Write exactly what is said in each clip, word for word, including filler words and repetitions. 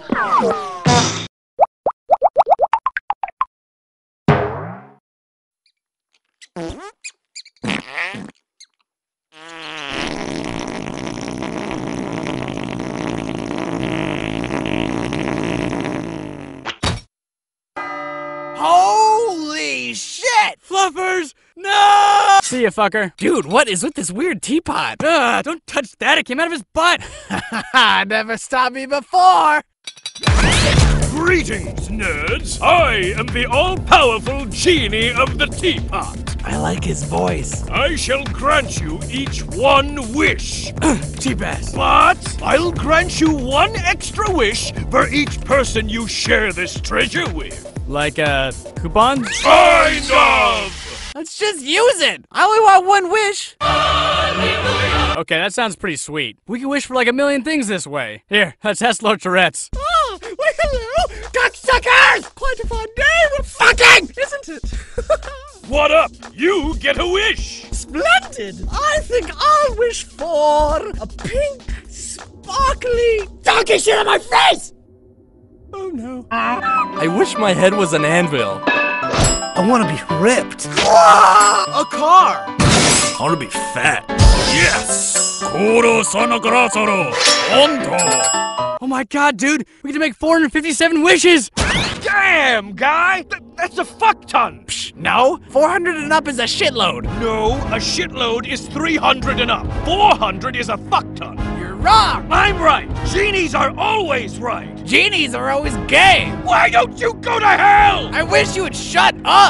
Holy shit! Flufferz! No! See ya, fucker. Dude, what is with this weird teapot? Ugh, don't touch that, it came out of his butt! Haha, never stopped me before! Greetings, nerds! I am the all-powerful Genie of the Teapot. I like his voice. I shall grant you each one wish. Cheap ass. But I'll grant you one extra wish for each person you share this treasure with. Like, uh, coupons? Kind of! Let's just use it! I only want one wish! Okay, that sounds pretty sweet. We can wish for like a million things this way. Here, that's Hessler Tourette's. Oh, well, hello! Cocksuckers! Quite a fun day with fucking! Isn't it? What up? You get a wish! Splendid! I think I'll wish for a pink, sparkly donkey shit on my face! Oh no. I wish my head was an anvil. I want to be ripped. A car! I want to be fat. Yes! Koro Sonogarasoro! Onto! Oh my god, dude! We get to make four hundred fifty-seven wishes! Damn, guy! Th that's a fuck ton! Psh, no, four hundred and up is a shitload. No, a shitload is three hundred and up. four hundred is a fuck ton. You're wrong! I'm right! Genies are always right! Genies are always gay! Why don't you go to hell? I wish you would shut up!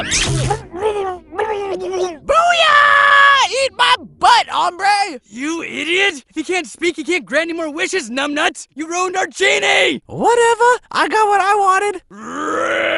Booyah! Eat my butt, hombre! You idiot! If he can't speak, he can't grant any more wishes, numbnuts! You ruined our genie! Whatever, I got what I wanted. Red.